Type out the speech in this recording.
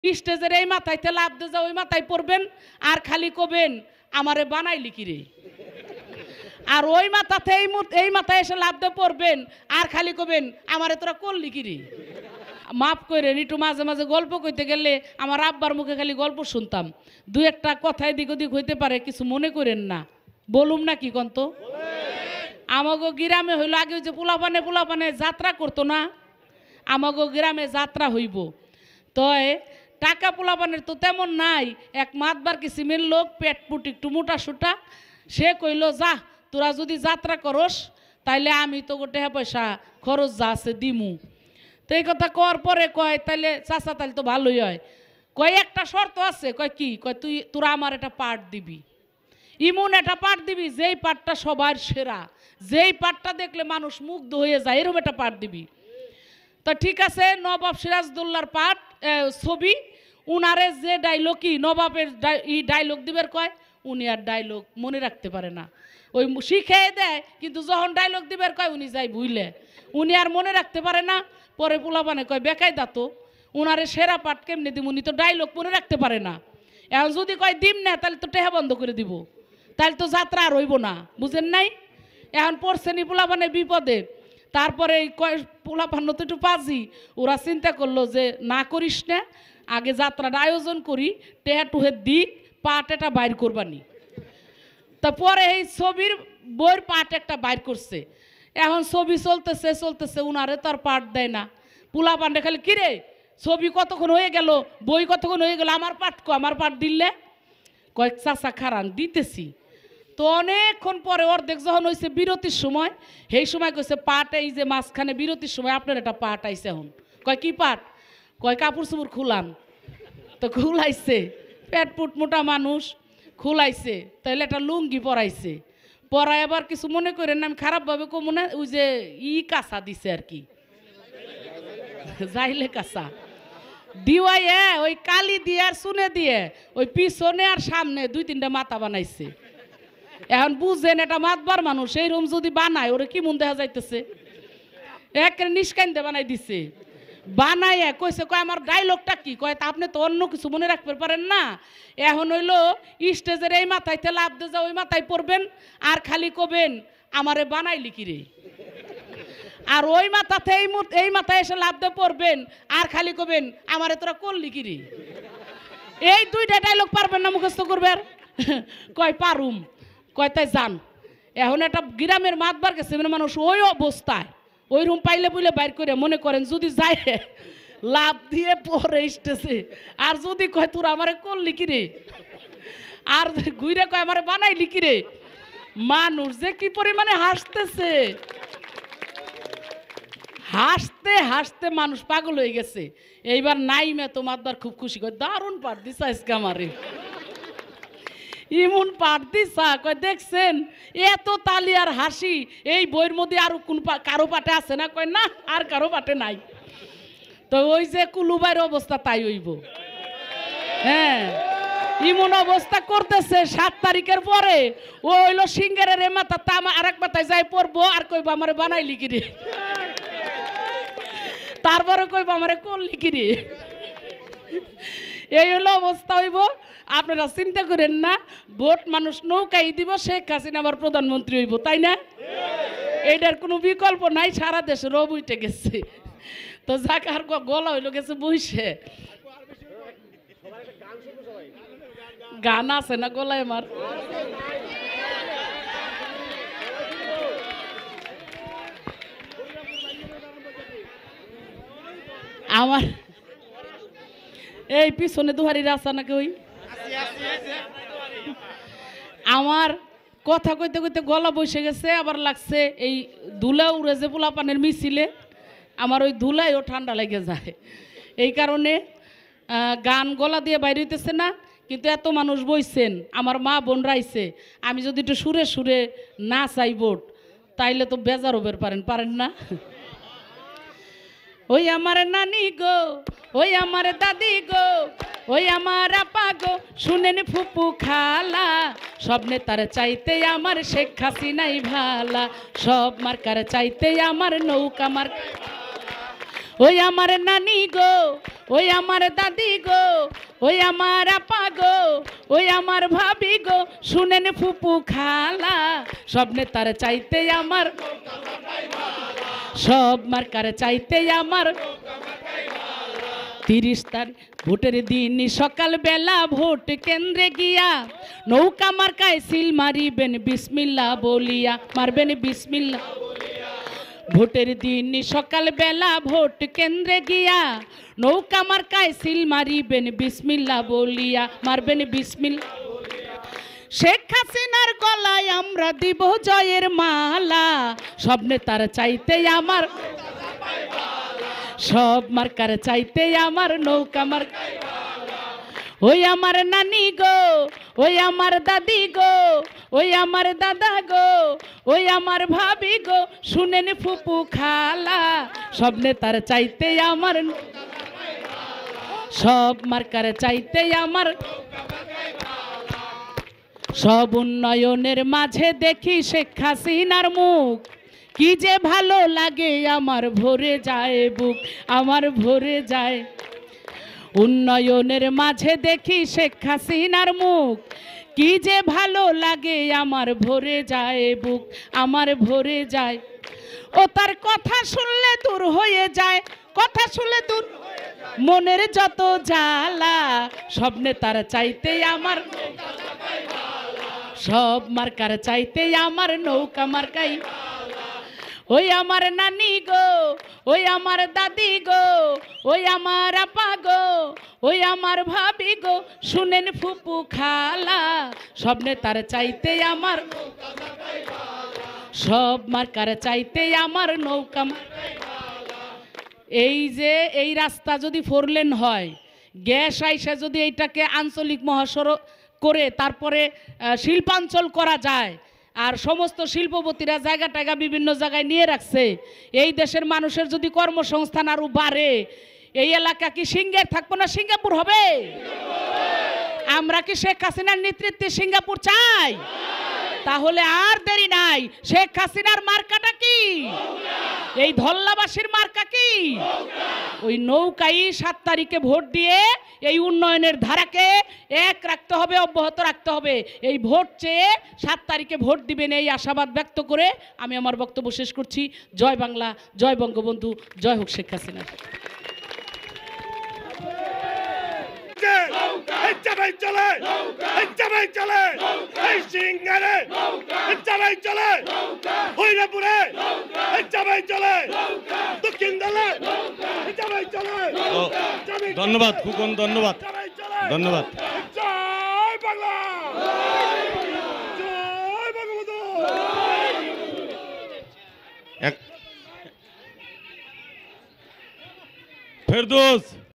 স্টেজের এই মাথাইতে লাভ দিয়ে যা ওই মাথায় পড়বেন আর খালি কবেন আমারে বানাইলি কি রে। আর ওই মাথাতে এই মাথায় এসে লাভ দিয়ে পড়বেন আর খালি কবেন আমারে তোরা করলি কি রে। মাফ করেন, একটু মাঝে মাঝে গল্প কইতে গেলে আমার আব্বার মুখে খালি গল্প শুনতাম, দু একটা কথায় দিক ওদিক হইতে পারে, কিছু মনে করেন না, বলুম না কি কন্ত। আমাগো গ্রামে হইলো আগে ওই যে পোলাপানে যাত্রা করতো না, আমাগো গ্রামে যাত্রা হইব, তো টাকা পোলাপানের তো তেমন নাই। এক মাতবার কিসিমের লোক পেটপুট একটু মোটা সুটা, সে কইল যা তোরা যদি যাত্রা করস তাইলে আমি তো গোটে পয়সা খরচ যা আছে দিমু। তো এই কথা কর পরে কয় তাইলে চাচা তাইলে তো ভালোই হয়, কয় একটা শর্ত আছে। কয় কি? কয় তোরা আমার একটা পার্ট দিবি, ইমন একটা পার্ট দিবি যেই পার্টটা সবার সেরা, যেই পার্টটা দেখলে মানুষ মুগ্ধ হয়ে যায়, এরকম একটা পার্ট দিবি। তো ঠিক আছে, নবাব সিরাজদৌল্লার পার্ট ছবি, উনারে যে ডায়লগ কি নবাবের ডায়লগ দিবের কয়, উনি আর ডায়লগ মনে রাখতে পারে না, ওই শিখে দেয় কিন্তু যখন ডায়লগ দিবের কয় উনি যাই ভুইলে, উনি আর মনে রাখতে পারে না। পরে পোলাপানে কয় বেকায় দাতো উনারে সেরা পাঠ কেমনি দিব, উনি তো ডায়লগ মনে রাখতে পারে না। এখন যদি কয় দিম না তাহলে তো টেহা বন্ধ করে দিব, তাহলে তো যাত্রা আর হইব না, বুঝেন নাই। এখন পড়ছেনি পোলাপানে বিপদে। তারপরে কয় পোলাপান তো একটু পাজি, ওরা চিন্তা করলো যে না করিস না, আগে যাত্রাটা আয়োজন করি, টেহা টুহের দিক পাট এটা বাইর করবানি। তা পরে এই ছবির বইয়ের পাট একটা বাইর করছে। এখন ছবি চলতেছে উনারে তার পাট দেয় না। পোলা পান্ডে খালি কিরে ছবি কতক্ষণ হয়ে গেল, বই কতক্ষণ হয়ে গেল, আমার পাট দিলে। কয়েক চাচা খারান দিতেছি। তো অনেকক্ষণ পরে অর্ধেক যখন হয়েছে বিরতির সময়, সেই সময় কইছে পাট এই যে মাঝখানে বিরতির সময় আপনার একটা পাট আইছে। এখন কয় কি পাট? কয় কাপড় চুপড় খুলান। তো খুলাইছে, পেট পুট মোটা মানুষ, খুলাইছে, তাইলে একটা লুঙ্গি পরাইছে। পরায় আবার কিছু মনে করেন না, আমি খারাপভাবে মনে ওই যে কাঁচা দিছে আর কি, যাইলে কাঁচা দিওয়াই ওই কালি দিয়ে আর চুনে দিয়ে ওই পিছনে আর সামনে 2-3টা মাথা বানাইছে। এখন বুঝেন এটা মাতবার মানুষ, এই রুম যদি বানায় ওরে কি মন দেখা যাইতেছে, একের নিষ্কাইন্দে বানাই দিছে। বানাইয়া কইছে কয় আমার ডায়লগটা কি? কয় তা আপনি তো অন্য কিছু মনে রাখতে পারেন না। এখন হইলো স্টেজের এই মাথাইতে লাভ দিয়ে যা ওই মাথায় পড়বেন আর খালি কবেন আমারে বানাইলি কি রে। আর ওই মাথাতে এই মাথায় এসে লাভ দিয়ে পড়বেন আর খালি কবেন আমারে তোরা করলি কি রে। এই 2টা ডায়লগ পারবেন না মুখস্থ করবেন? কয় পারুম। কয় তাই যান। এখন একটা গ্রামের মাতবার গেছে মানুষ ওই অবস্থায় ওই রুম পাইলে বুঝলে বাইর করে মনে করেন যদি যায় লাভ দিয়ে পরে স্টেজে, আর যদি কয় তোরা আমারে করলি কি রে, আর ঘুরে কয় আমারে বানাইলি কি রে, মানুষ যে কি পরিমাণে হাসতেছে, হাসতে হাসতে মানুষ পাগল হয়ে গেছে। এইবার নাইমে তো মাতবার খুব খুশি, কয় দারুণ পাঠ দিছা আজকে আমারে, ইমন পাঠ দিছা। কয় দেখছেন এত তালি আর হাসি এই বইয়ের মধ্যে আর কোন কারো পাঠে আছে না? কয় না, আর কারো পাঠে নাই। তো ওই যে কুলুবাইয়ের অবস্থা তাই হইব। হ্যাঁ, ইমন অবস্থা করতেছে 7 তারিখের পরে ও হইলো সিঙ্গারের মাথা তামা আরেক মাথায় যাই পড়বো আর কইব আমারে বানাইলি কি রে, তারপরে কইব আমারে করলি কি রে। এই হলো অবস্থা হইব। আপনারা চিন্তা করেন না, ভোট মানুষ নৌকাই দিব, শেখ হাসিনা আবার প্রধানমন্ত্রী হইব, তাই না? এইটার কোনো বিকল্প নাই, সারা দেশে রব উঠে গেছে। তো যাক আর গলা হইল গেছে বইসে, গান আছে না গলায় আমার। আমার এই পিছনে দুহারি রাস্তা নাকি ওই আমার কথা কইতে কইতে গলা বসে গেছে। আবার লাগছে এই ধুলা উড়ে যে পোলাপানের মিছিলে, আমার ওই ধুলাইও ঠান্ডা লেগে যায়। এই কারণে গান গলা দিয়ে বাইরে হইতেছে না। কিন্তু এত মানুষ বইছেন, আমার মা বোন রাইছে, আমি যদি একটু সুরে সুরে না চাই ভোট তাইলে তো বেজার হবের পারেন না। ওই আমার নানি গো, ওই আমার দাদি গো, ওই আমার আপা গো, শুনেন ফুপু খালা, সব নেতার চাইতে আমার শেখ হাসিনাই ভালা, সব মার্কার চাইতে আমার নৌকা মার্কা। ওই আমার নানি গো, ওই আমার দাদি গো, ওই আমার আপা গো, ওই আমার ভাবি গো, শুনেন ফুপু খালা, সব নেতার চাইতে আমার, সব মার্কার চাইতে আমার 30 তারিখ ভোটের দিন সকাল বেলা ভোট কেন্দ্রে গিয়া নৌকা মার্কায় সিল মারিবেন বিসমিল্লাহ বলিয়া, মারবেন বিসমিল্লাহ। ভোটের দিন সকাল বেলা ভোট কেন্দ্রে গিয়া নৌকা মার্কায় সিল মারিবেন বিসমিল্লাহ বলিয়া, মারবেন বিসমিল্লাহ। শেখ হাসিনার গলায় আমরা দিব জয়ের মালা, সব নেতার চাইতে আমার, সব মার্কার চাইতে আমার নৌকা মার্কা। ওই আমার নানি গো, ওই আমার দাদি গো, ওই আমার দাদা গো, ওই আমার ভাবি গো, শুনেন ফুপু খালা, সব নেতার চাইতে আমার, সব মার্কার চাইতে আমার। সব উন্নয়নের মাঝে দেখি শেখ হাসিনার মুখ, কি যে ভালো লাগে আমার ভরে যায় বুক, আমার ভরে যায়। উন্নয়নের মাঝে দেখি শেখ হাসিনার মুখ, কি যে ভালো লাগে আমার ভরে যায় বুক, আমার ভরে যায়। ও তার কথা শুনলে দূর হয়ে যায়, কথা শুনলে দূর মনের যত জ্বালা, সব নেতার চাইতে আমার, সব মার্কার চাইতে আমার নৌকা মার্কাই। ওই আমার নানি গো, ওই আমার দাদি গো, ওই আমার আপা গো, ওই আমার ভাবি গো, শুনেন ফুপু খালা, সব নেতার চাইতে আমার, সব মার্কার চাইতে আমার নৌকা। এই যে এই রাস্তা যদি 4 লেন হয়, গ্যাস আইসা যদি এইটাকে আঞ্চলিক মহাসড়ক করে তারপরে শিল্পাঞ্চল করা যায়, আর সমস্ত শিল্পপতিরা জায়গা টায়গা বিভিন্ন জায়গায় নিয়ে রাখছে, এই দেশের মানুষের যদি কর্মসংস্থান আরো বাড়ে, এই এলাকা কি সিঙ্গার থাকবো না সিঙ্গাপুর হবে? আমরা কি শেখ হাসিনার নেতৃত্বে সিঙ্গাপুর চাই? তাহলে আর দেরি নাই, শেখ হাসিনার মার্কাটা কি? এই ধল্লাবাসীর মার্কা কি? ওই নৌকাই 7 তারিখে ভোট দিয়ে এই উন্নয়নের ধারাকে এক রাখতে হবে, অব্যাহত রাখতে হবে। এই ভোট চেয়ে 7 তারিখে ভোট দিবেন, এই আশাবাদ ব্যক্ত করে আমি আমার বক্তব্য শেষ করছি। জয় বাংলা, জয় বঙ্গবন্ধু, জয় হোক শেখ হাসিনা। চলে চলে এই সিঙ্গারে চলে হইরাপুরে চলে দক্ষিণ দলে চলে। ধন্যবাদ খুকন, ধন্যবাদ, ধন্যবাদ। জয় বাংলা, জয় বঙ্গবন্ধু। ফেরদৌস।